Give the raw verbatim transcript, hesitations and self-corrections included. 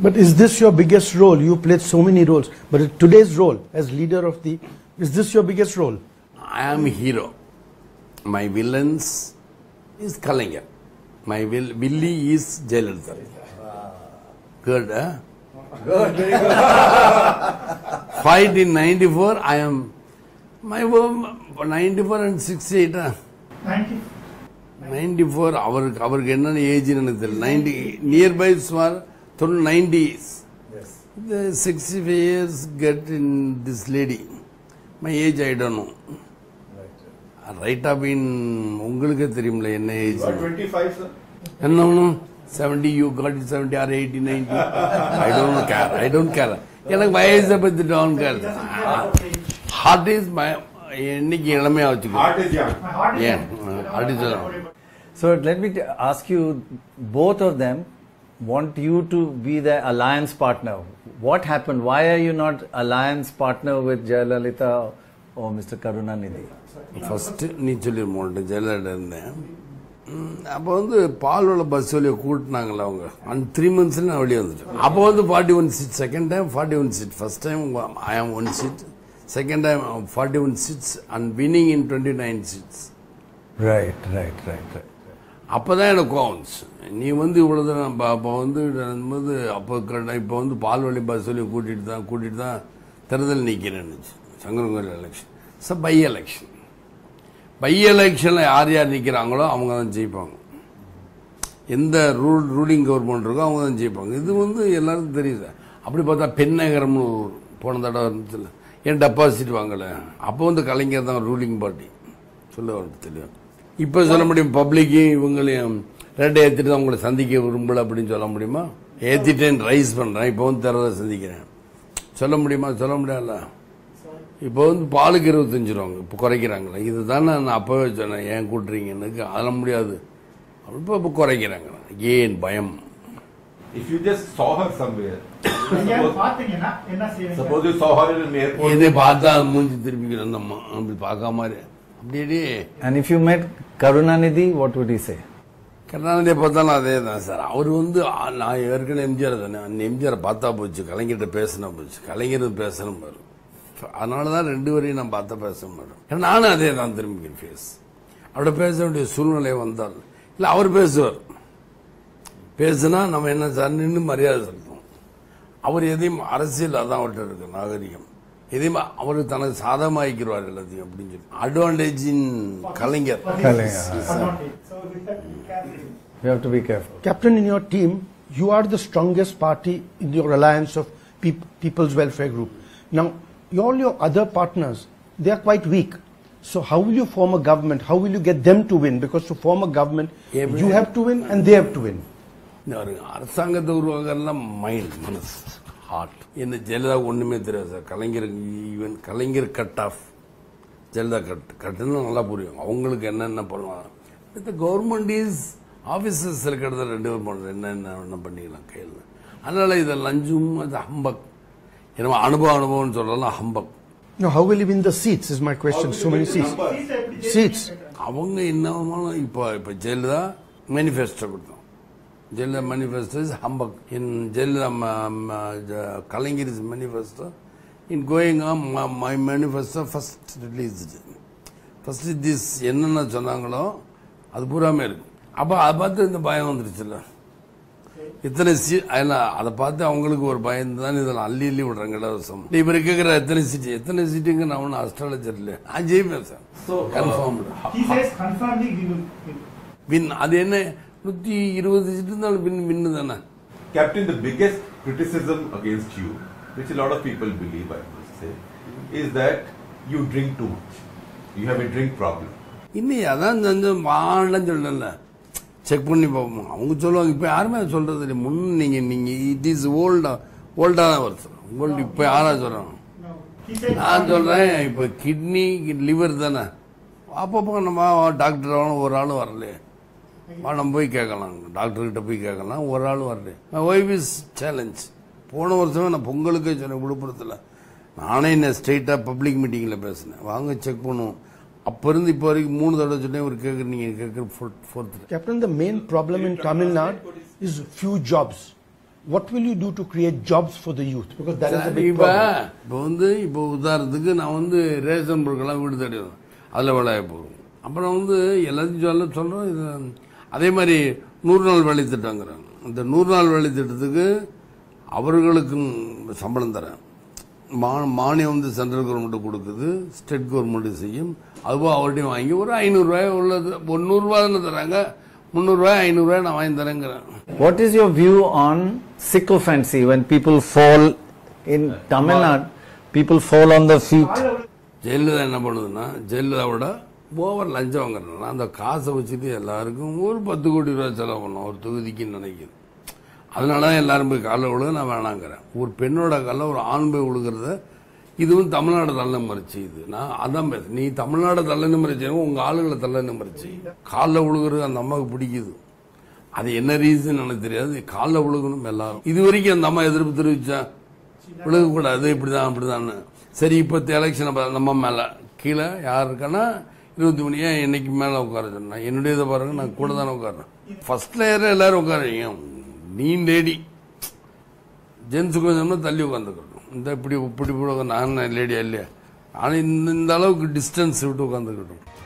But is this your biggest role? You played so many roles, but today's role as leader of the, is this your biggest role? I am a hero. My villains is Kalaignar. My will, Willy is Jayalalitha. Good, huh? Good, very good. Fight in ninety-four, I am, my ninety-four and sixty-eight, huh? ninety. ninety-four, அவருக்கு அவருக்கு என்ன age எனக்கு தெரியல. ninety nearby small nineties. Yes. The sixty-five years get in this lady. My age I don't know. Right. Right up in உங்களுக்கு தெரியும்ல என்ன age. You are twenty-five, sir. No, no. seventy, you got it seventy or eighty, ninety. I don't care. I don't care. எனக்கு வயசை பத்தி don't care. Heart is my இன்னைக்கு இளமையா வச்சுக்கோ. Heart is young. My heart is Yeah, young. heart is young. So let me t- ask you, both of them want you to be the alliance partner. What happened? Why are you not alliance partner with Jayalalitha or Mister Karunanidhi? First நீ சொல்லிருமோட்ட ஜெயலலிதா இருந்தேன். அப்போ வந்து பால்வள bus வழியை கூட்டினாங்களே அவங்க அந்த three மந்த்ஸ்ல நான் வெளியே வந்துட்டேன். அப்போ வந்து forty one seat, second time forty one seat, first time I am one seat, second time forty one seats and winning in twenty nine seats. Right, right, right, right. அப்போதான் எனக்கு கோவம் வந்துச்சு. நீ வந்து இவ்வளவு அப்போ வந்து போது அப்போ இப்போ வந்து பால்வழி பஸ் வழியை கூட்டிட்டு தான் கூட்டிட்டு தான் தேர்தல் நிற்கிறேன்னு Sankarankoil election. So by election by எலெக்ஷனில் யார் யார் நிற்கிறாங்களோ அவங்க தான் ஜெயிப்பாங்க. எந்த ரூல் ரூலிங் கவர்மெண்ட் இருக்கோ அவங்க தான் ஜெயிப்பாங்க. இது வந்து எல்லாருக்கும் தெரியுது. அப்படி பார்த்தா பெண்ணகரம்னு போன தடவை இருந்துச்சுல்ல, ஏன் டெபாசிட் வாங்கலை, அப்போ வந்து கலைஞர் தான் ரூலிங் பார்ட்டி சொல்ல தெரியும். இப்போ சொல்ல முடியும் பப்ளிக்கு இவங்களையும் ரெட்டை ஏற்றிட்டு தான் உங்களை சந்திக்க விரும்பல அப்படின்னு சொல்ல முடியுமா? ஏற்றிட்டேன் ரைஸ் பண்ணுறேன், இப்போ வந்து தரதை சந்திக்கிறேன் சொல்ல முடியுமா? சொல்ல முடியாதுல்ல. இப்போ வந்து பாலுக்கு இருபத்தஞ்சு ரூபாங்க இப்போ குறைக்கிறாங்களே, இதுதான் நான் அப்போவே சொன்னேன் ஏன் கூட்டுறீங்கன்னு. அதெல்லாம் முடியாது, இப்போ இப்போ குறைக்கிறாங்க. ஏன் பயம்? If you just saw her somewhere, பாத்தீங்கன்னா என்ன செய்வீங்க? suppose you saw her in an airport. இதை பார்த்தா மூஞ்சி திருப்பிக்கிறேன் அந்த அம்மா அப்படி பார்க்காம அப்படியே. And if you met Karunanidhi, what would he say? கருணாநிதியை பார்த்தாலும் அதே தான் சார். அவர் வந்து நான் ஏற்கனவே எம்ஜிஆர் தானே, அந்த எம்ஜிஆரை பார்த்தா போச்சு, கலைஞர்கிட்ட பேசினா போச்சு, கலைஞர் பேசணும் பாரு. அதனால தான் ரெண்டு வரையும் நான் பார்த்தா பேச மாட்டேன். நானும் அதே தான் திரும்பிக்கிறேன் ஃபேஸ். அவரோட பேச வேண்டிய சூழ்நிலை வந்தால் இல்லை அவர் பேசுவார். பேசுனா நம்ம என்ன சார் நின்று மரியாதை செலுத்துவோம். அவர் எதையும் அரசியல் அதான் அவர்கிட்ட இருக்கு நாகரிகம். எதையும் அவர் தனக்கு சாதகமாக்கிடுவார் எல்லாத்தையும் அப்படின்னு சொல்லி. Advantage in Kalaignar. You have to be careful. Captain, in your team, you are the strongest party in your alliance of peop- People's Welfare Group. Now, all your other partners, they are quite weak. So how will you form a government? How will you get them to win? Because to form a government, Yeah, you have to win and they have to win. அரசாங்கத்தை உருவாக்கலாம் mind, மனசு, heart. என்ன ஜெயலலிதா ஒண்ணுமே தெரியாது sir. Kalaignar even Kalaignar cut off, Jayalalitha cut கட்டுன்னு நல்லா புரியும் அவங்களுக்கு என்னென்ன பண்ணுவாங்க. இந்த கவர்மெண்ட் இஸ் ஆஃபீஸர்ஸ் இருக்கிறத ரெண்டு பேரும் பண்ணுறது என்னென்ன என்ன பண்ணிக்கலாம் கையில். அதனால இதை லஞ்சும் அது ஹம்பக், என்ன அனுபவம் அனுபவம்னு சொல்லலாம் humbug. Now, how will you win the seats is my question. So many seats. Seats. அவங்க என்னவாலும் இப்போ இப்போ ஜெயலலிதா மேனிஃபெஸ்டோ கொடுத்தோம். Jayalalitha manifesto is humbug. In Jayalalitha Kalaignar is manifesto in going on my manifesto first released. First this என்னென்ன சொன்னாங்களோ அது பூராமே இருக்கு. அப்போ அதை பார்த்து இந்த பயம் வந்துருச்சுல்ல. இத்தனை சீட் அதை பார்த்து அவங்களுக்கு ஒரு பயம் தான் இதில் அள்ளி அள்ளி விடுறாங்க இலவசம். இவர் கேட்குற எத்தனை சீட்டு எத்தனை சீட்டுங்க நான் ஒன்றும் அஸ்ட்ராலஜர் இல்லை, நான் ஜெயிப்பேன் சார் கன்ஃபார்ம் வின். அது என்ன நூற்றி இருபது சீட்டு இருந்தாலும் வின் வின்னு தானே. Captain, the biggest criticism against you, which a lot of people believe, I must say, is that you drink too much. You have a drink problem. இன்னும் அதான் கொஞ்சம் வாழன்னு சொல்லல, செக் பண்ணி பார்ப்போம். அவங்க சொல்லுவாங்க, இப்போ யாருமே சொல்றது இல்லை. முன் நீங்க நீங்க இட் இஸ் ஓல்டா ஓல்டா தான் வருது ஓல்டு. இப்போ யாரா சொல்றாங்க? நான் சொல்றேன் இப்போ கிட்னி லிவர் தானே. அப்பப்போ நம்ம டாக்டர் ஒரு ஆள் வரலையே, நம்ம போய் கேட்கலாம், டாக்டர்கிட்ட போய் கேட்கலாம், ஒரு ஆள் வரலையே. My wife is challenge. போன வருஷமே நான் பொங்கலுக்கே சொன்னேன் விழுப்புரத்தில். நானே என்ன ஸ்ட்ரெயிட்டாக பப்ளிக் மீட்டிங்கில் பேசினேன், வாங்க செக் பண்ணுவோம். அப்ப இருந்து இப்போ வரைக்கும் மூணு தடவை சொன்னேன். ஒரு கேட்குற நீங்க கேட்குற fourth. Captain, the main problem in Tamil Nadu is few jobs. what will you do to create jobs for the youth? Because that is a big இப்போ problem. இப்போ வந்து இப்போ உதாரணத்துக்கு நான் வந்து ரேஷன் பொருட்கள்லாம் வீடு தேடிடுவேன், அதில் வேலையை போகும். அப்புறம் வந்து எல்லாத்தையும் சொல்ல சொல்கிறோம். இது அதே மாதிரி நூறு நாள் வேலை திட்டங்கிறாங்க. இந்த நூறு நாள் வேலை திட்டத்துக்கு அவர்களுக்கும் சம்பளம் தரேன். மா மானியம் வந்து சென்ட்ரல் கவர்மெண்ட் கொடுக்குது, ஸ்டேட் கவர்மெண்ட் செய்யும். அதுவும் அவர்கிட்டையும் வாங்கி ஒரு ஐநூறுரூவாய் உள்ளது, ஒரு நூறுரூவா தானே தராங்க, முந்நூறுரூவாய் ஐநூறுரூவாய் நான் வாங்கி தரேங்கிறேன். What is your view on sycophancy when people fall in Tamil Nadu? People fall on the feet. Jayalalithaa என்ன பண்ணுதுன்னா, ஜெயலலிதாவோட ஓவர் லஞ்சம் வாங்குறதுனால அந்த காசை வச்சுட்டு எல்லாருக்கும் ஒரு பத்து கோடி ரூபாய் செலவு பண்ணோம் ஒரு தொகுதிக்குன்னு நினைக்குது. அதனால தான் எல்லாரும் போய் காலைல விழுக நான் வேணாங்கிறேன். ஒரு பெண்ணோட காலில் ஒரு ஆண் போய் விழுகிறத இதுவும் தமிழ்நாடு தள்ள மறிச்சு. இது நான் அதான் பேச, நீ தமிழ்நாடு தள்ளன்னு மறிச்சு உங்க ஆளுகளை தள்ளன்னு மறிச்சு. காலில் விழுகிறது அந்த அம்மாவுக்கு பிடிக்குது. அது என்ன ரீசன் எனக்கு தெரியாது. காலில் விழுகணும் எல்லாரும். இது வரைக்கும் அந்த அம்மா எதிர்ப்பு தெரிவிச்சா விழுகக்கூடாது, இப்படிதான் அப்படிதான்னு. சரி, இப்போ எலெக்ஷனை அந்த அம்மா மேலே கீழே யார் இருக்கான்னா இருபத்தி மணி ஏன் இன்னைக்கு மேலே உட்கார சொன்னா, என்னுடைய இதை பாருங்க, நான் கூட தானே உட்காரேன். ஃபர்ஸ்ட் லேயர் எல்லாரும் உட்காருங்க, நீ லேடி ஜென்ஸு கொஞ்சம்னா தள்ளி உட்காந்துக்கணும். இந்த இப்படி இப்படி நான் லேடியா இல்லையா, ஆனால் இந்த அளவுக்கு டிஸ்டன்ஸ் விட்டு உட்காந்துக்கட்டும்.